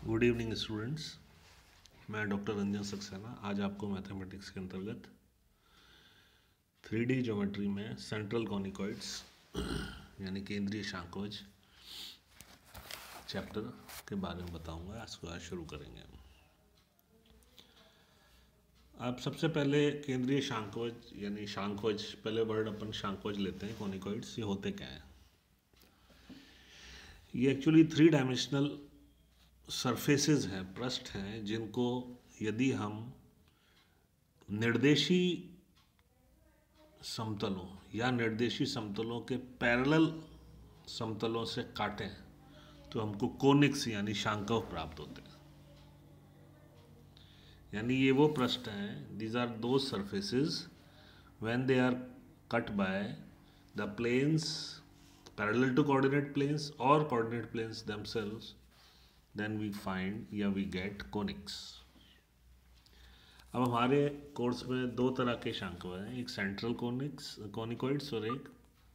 Good evening students. मैं doctor Ranjan Saxena आज आपको मैथमेटिक्स के अंतर्गत 3D ज्योमेट्री में सेंट्रल कॉनिकॉइड्स यानी केंद्रीय शांकवज चैप्टर के बारे में बताऊंगा। इसको आज शुरू करेंगे। आप सबसे पहले केंद्रीय शांकवज यानी शांकवज, पहले वर्ड अपन शांकवज लेते हैं। कॉनिकॉइड्स ये होते क्या हैं? ये एक्चुअली 3 डायमेंशनल सरफेसेस हैं, पृष्ठ हैं, जिनको यदि हम निर्देशी समतलों या निर्देशी समतलों के पैरेलल समतलों से काटें तो हमको कोनिक्स यानी शांकव प्राप्त होते हैं। यानी ये वो पृष्ठ हैं, दीज आर दो surfaces when they are cut by the planes parallel to coordinate planes और coordinate planes themselves, then we find या we get conics। अब हमारे कोर्स में दो तरह के शांकव हैं, एक सेंट्रल कॉनिकॉइड्स और एक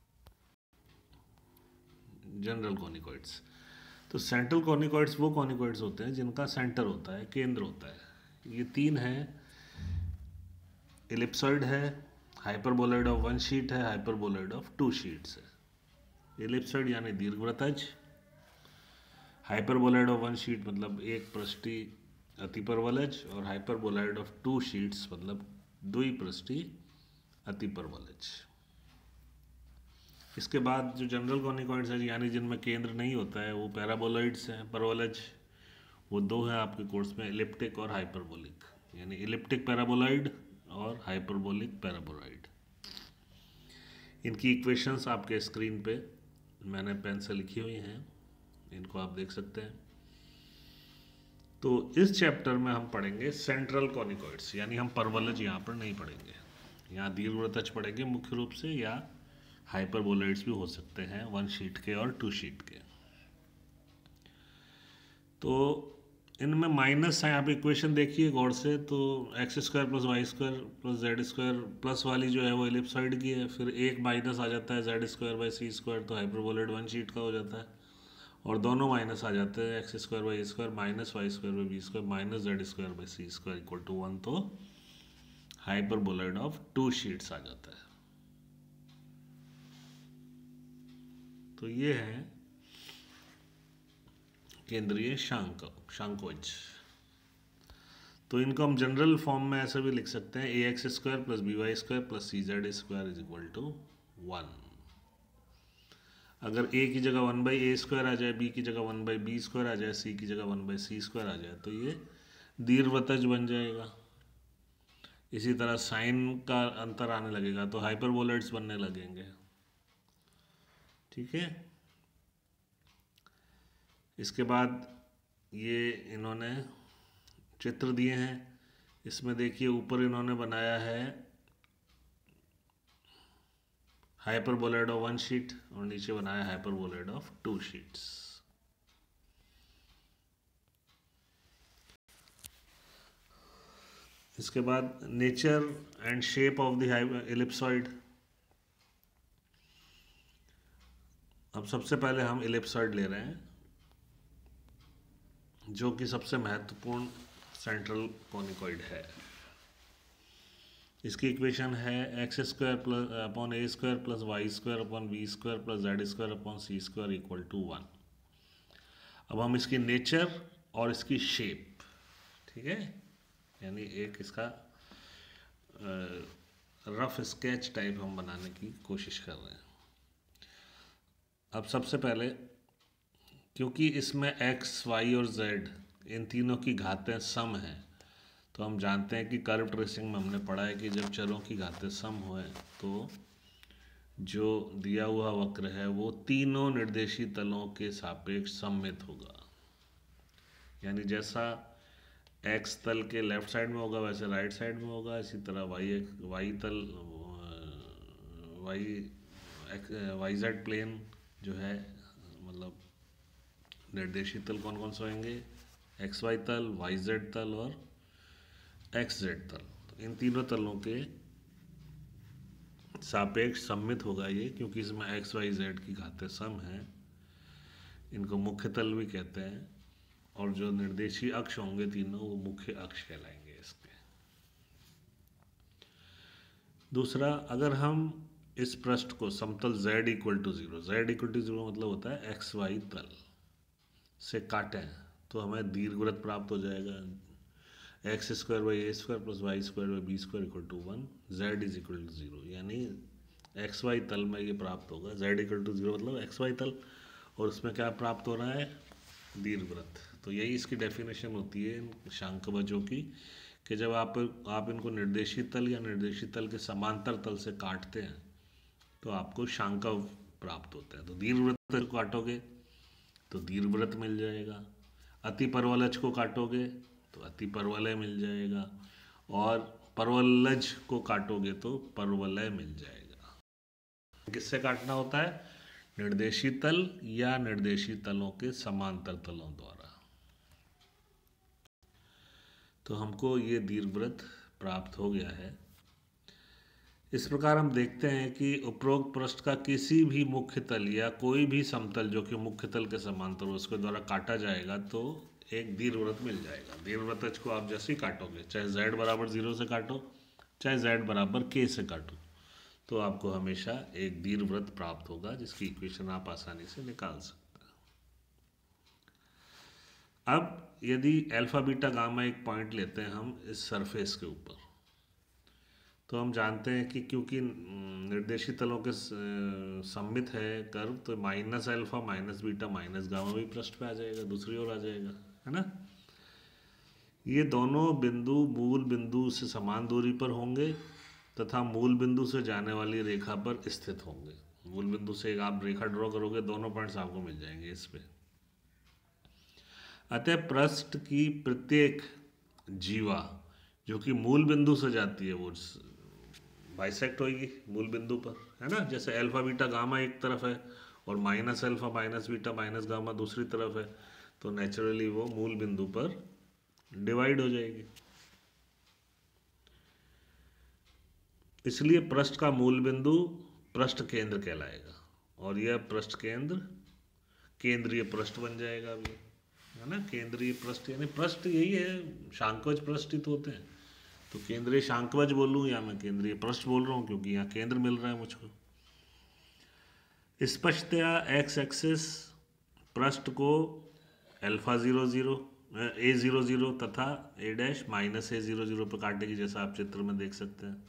जनरल कॉनिकॉइड्स। तो सेंट्रल कॉनिकॉइड्स वो कॉनिकॉइड्स होते हैं जिनका सेंटर होता है, केंद्र होता है। ये 3 हैं, इलिप्सॉइड है, हाइपरबोलॉइड ऑफ 1 शीट है, हाइपरबोलॉइड ऑफ 2 शीट्स है। इलिप्सॉइड यानी दीर्घवृत्तज, हाइपरबोलॉइड ऑफ 1 शीट मतलब एक पृष्ठी अतिपरवलज, और हाइपरबोलॉइड ऑफ 2 शीट्स मतलब द्विपृष्ठी अतिपरवलज। इसके बाद जो जनरल कॉनिकॉइड्स हैं यानी जिनमें केंद्र नहीं होता है वो पैराबोलॉइड्स हैं, परवलज। वो दो हैं आपके कोर्स में, इलिप्टिक और हाइपरबोलिक, यानी इलिप्टिक पैराबोलॉइड और हाइपरबोलिक पैराबोलॉइड। इनकी इक्वेशंस आपके स्क्रीन पे मैंने पेन से लिखी हुई हैं, इनको आप देख सकते हैं। तो इस चैप्टर में हम पढ़ेंगे सेंट्रल कॉनिकॉइड्स, यानी हम परवलज यहाँ पर नहीं पढ़ेंगे। यहाँ दीर्घवृत्तज पढ़ेंगे मुख्य रूप से, या हाइपरबोलॉइड्स भी हो सकते हैं 1 शीट के और 2 शीट के। तो इनमें माइनस है, आप इक्वेशन देखिए गौर से। तो x² + y² + z² प्लस वाली जो है वो इलिप्सॉइड की है, फिर एक माइनस आ जाता है z²/c², तो हाइपरबोलॉइड 1 शीट का हो जाता है, और दोनों माइनस आ जाते हैं x² - y² - y² - z²/c² = 1, तो हाइपरबोलॉइड ऑफ 2 शीट्स आ जाता है। तो ये है केंद्रीय शांकवज। तो इनको हम जनरल फॉर्म में ऐसे भी लिख सकते हैं, ax² + by² + cz² = 1। अगर a की जगह 1/a² आ जाए, b की जगह 1/b² आ जाए, c की जगह 1/c² आ जाए, तो ये दीर्घवृत्तज बन जाएगा। इसी तरह साइन का अंतर आने लगेगा तो हाइपरबोलॉइड्स बनने लगेंगे। ठीक है। इसके बाद ये इन्होंने चित्र दिए हैं, इसमें देखिए ऊपर इन्होंने बनाया है हाइपरबोलॉइड ऑफ 1 शीट और नीचे बनाया हाइपरबोलॉइड ऑफ 2 शीट्स। इसके बाद nature and shape of the ellipsoid. अब सबसे पहले हम इलिप्सॉइड ले रहे हैं, जो कि सबसे महत्वपूर्ण सेंट्रल कॉनिकॉइड है। इसकी इक्वेशन है x² + a² + y² / v² + z² / c² = 1। अब हम इसकी नेचर और इसकी शेप, ठीक है, यानी एक इसका रफ स्केच टाइप हम बनाने की कोशिश कर रहे हैं। अब सबसे पहले, क्योंकि इसमें x, y और z इन तीनों की घातें सम हैं, तो हम जानते हैं कि कर्व ट्रेसिंग में हमने पढ़ा है कि जब चरों की घातें सम होए तो जो दिया हुआ वक्र है वो तीनों निर्देशी तलों के सापेक्ष सममित होगा। यानी जैसा x तल के लेफ्ट साइड में होगा वैसे राइट साइड में होगा, इसी तरह yz प्लेन जो है, मतलब निर्देशी तल कौन कौन से होंगे, xy तल, yz तल और xz तल। तो इन तीनों तलों के सापेक्ष सममित होगा ये, क्योंकि इसमें x, y, z की घातें सम हैं। इनको मुख्य तल भी कहते हैं। और जो निर्देशीय अक्ष होंगे तीनों वो मुख्य अक्ष कहलाएंगे इसके। दूसरा, अगर हम इस पृष्ठ को समतल z equal to zero, z equal to zero मतलब होता है एक्स वाई तल से काटें तो हमें दीर्घवृत्त प्राप्त हो जाएगा। X square by a square plus y square by b square equal to 1, z is equal to zero, यानी एक्स वाई तल में ये प्राप्त होगा। जेड इक्वल टू जीरो मतलब एक्स वाई तल, और उसमें क्या प्राप्त हो रहा है, दीर्घवृत्त। तो यही इसकी डेफिनेशन होती है इन शांकवजों की, कि जब आप इनको निर्देशीय तल या निर्देशीय तल के समांतर तल से काटते हैं तो आपको शांकव प्राप्त होता है। तो दीर्घवृत्त को काटोगे तो दीर्घवृत्त मिल जाएगा, अति परवलज को काटोगे तो अति परवलय मिल जाएगा, और परवलज को काटोगे तो परवलय मिल जाएगा। किससे काटना होता है, निर्देशीय तल या निर्देशीय तलों के समांतर तलों द्वारा। तो हमको ये दीर्घवृत्त प्राप्त हो गया है। इस प्रकार हम देखते हैं कि उपरोक्त पृष्ठ का किसी भी मुख्य तल या कोई भी समतल जो कि मुख्य तल के समांतर हो उसके द्वारा काटा जाएगा तो एक दीर्घवृत्त मिल जाएगा। दीर्घवृत्त को आप जैसे ही काटोगे, चाहे z बराबर 0 से काटो, चाहे z बराबर k से काटो, तो आपको हमेशा एक दीर्घवृत्त प्राप्त होगा जिसकी इक्वेशन आप आसानी से निकाल सकते हैं। अब यदि अल्फा बीटा गामा एक पॉइंट लेते हैं हम इस सरफेस के ऊपर, तो हम जानते हैं कि क्योंकि निर्देशीय तलों के सममित है कर्व, तो minus alpha minus beta minus gamma भी पृष्ठ पे आ जाएगा, दूसरी ओर आ जाएगा, है ना। ये दोनों बिंदु मूल बिंदु से समान दूरी पर होंगे तथा मूल बिंदु से जाने वाली रेखा पर स्थित होंगे। मूल बिंदु से एक आप रेखा ड्रॉ करोगे, दोनों पॉइंट्स आपको मिल जाएंगे इस पे। अतः पृष्ठ की प्रत्येक जीवा जो कि मूल बिंदु से जाती है वो बाइसेक्ट होगी मूल बिंदु पर, है ना। जैसे अल्फा बीटा गामा एक तरफ है और minus alpha minus beta minus gamma दूसरी तरफ है, तो नेचुरली वो मूल बिंदु पर डिवाइड हो जाएगी। इसलिए पृष्ठ का मूल बिंदु पृष्ठ केंद्र कहलाएगा, और यह पृष्ठ केंद्र केंद्रीय पृष्ठ बन जाएगा अभी, है ना। केंद्रीय पृष्ठ यानी पृष्ठ यही है, शांकवज पृष्ठ ही तो होते हैं, तो केंद्रीय शांकवज बोलूं या मैं केंद्रीय पृष्ठ बोल रहा हूं क्योंकि यहाँ केंद्र मिल रहा है मुझको। स्पष्टतया एक्स एक्सिस पृष्ठ को अल्फा 0 0 a 0 0 तथा a डैश माइनस a 0 0 पर काटेगी, जैसा आप चित्र में देख सकते हैं।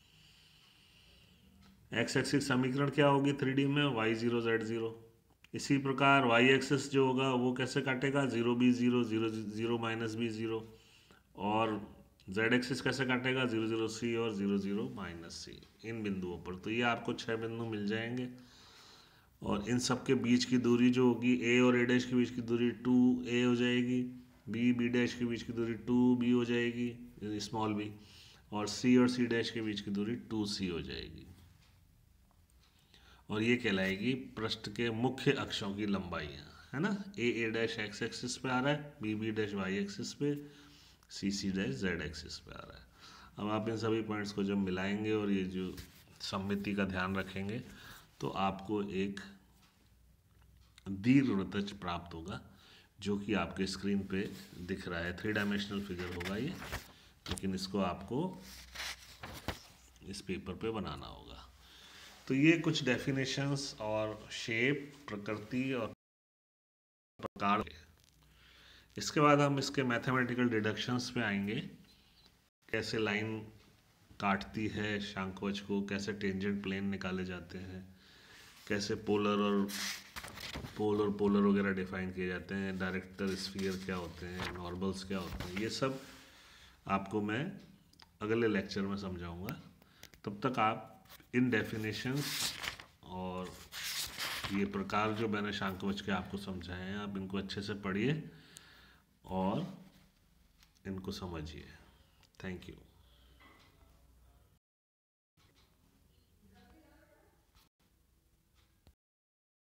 एक्स एक्सिस समीकरण क्या होगी 3D में, y0 z0। इसी प्रकार y एक्सिस जो होगा वो कैसे काटेगा, 0 b 0 0 0 माइनस b 0, और z एक्सिस कैसे काटेगा, 0 0 c और 0 0 माइनस c, इन बिंदुओं पर। तो ये आपको 6 बिंदु मिल जाएंगे, और इन सब के बीच की दूरी जो होगी a और a डैश के बीच की दूरी 2a हो जाएगी, b डैश के बीच की दूरी 2b हो जाएगी स्मॉल b, और c और c डैश के बीच की दूरी 2c हो जाएगी, और ये कहलाएगी पृष्ठ के मुख्य अक्षों की लंबाइयाँ, है ना। a डैश x एक्सिस पे आ रहा है, b डैश y एक्सिस पे, c डैश z एक्सिस पे आ रहा है। अब आप इन सभी पॉइंट्स को जब मिलाएंगे और ये जो सममिति का ध्यान रखेंगे तो आपको एक दीर्घवृत्त प्राप्त होगा, जो कि आपके स्क्रीन पे दिख रहा है। 3 डायमेंशनल फिगर होगा ये, लेकिन इसको आपको इस पेपर पे बनाना होगा। तो ये कुछ डेफिनेशंस और शेप, प्रकृति और प्रकार। इसके बाद हम इसके मैथमेटिकल डिडक्शंस पे आएंगे, कैसे लाइन काटती है शांकवज को, कैसे टेंजेंट प्लेन निकाले जाते हैं, कैसे पोलर वगैरह डिफाइन किए जाते हैं, डायरेक्टर स्फीयर क्या होते हैं, नॉर्मल्स क्या होते हैं, ये सब आपको मैं अगले लेक्चर में समझाऊंगा। तब तक आप इन डेफिनेशंस और ये प्रकार जो मैंने शांकवज के आपको समझाए हैं, आप इनको अच्छे से पढ़िए और इनको समझिए। Thank you.